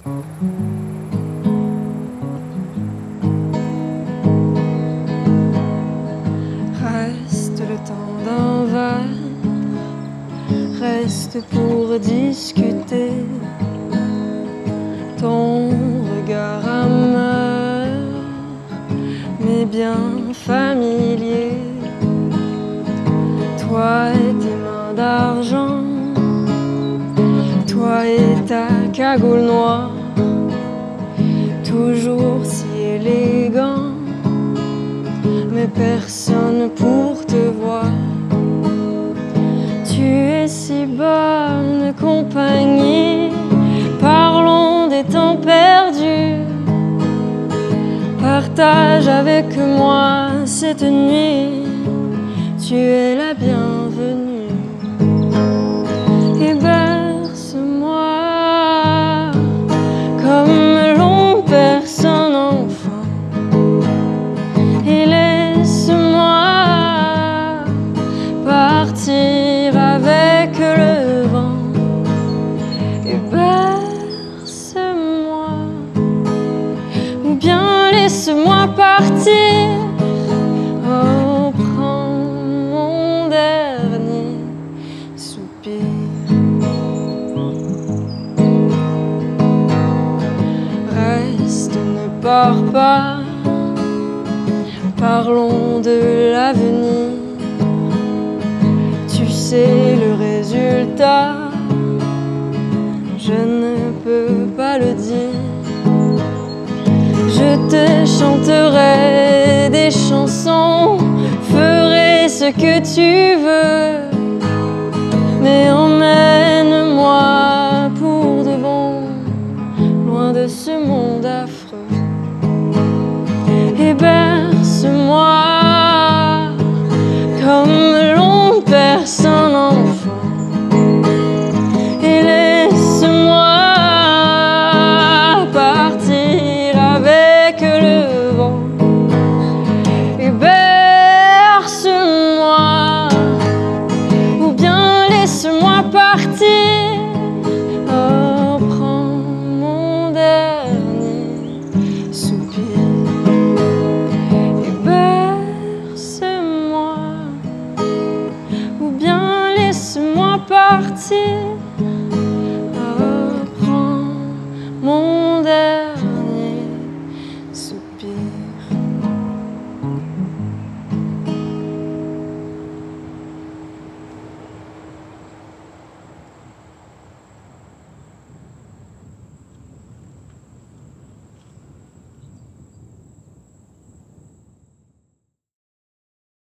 Reste le temps d'un verre, reste pour discuter. Ton regard amer, mais bien familier. Toi et tes mains d'argent, toi et ta cagoule noire, toujours si élégant, mais personne pour te voir. Tu es si bonne compagnie, parlons des temps perdus. Partage avec moi cette nuit, tu es la bienvenue. Et berce-moi comme l'on berce un enfant, et laisse-moi partir avec le vent. Et berce-moi, ou bien laisse-moi partir. Oh, prends mon dernier soupir. Reste, ne pars pas, parlons de l'avenir. Tu sais le résultat, je ne peux pas le dire. Je te chanterai des chansons, ferai ce que tu veux, mais en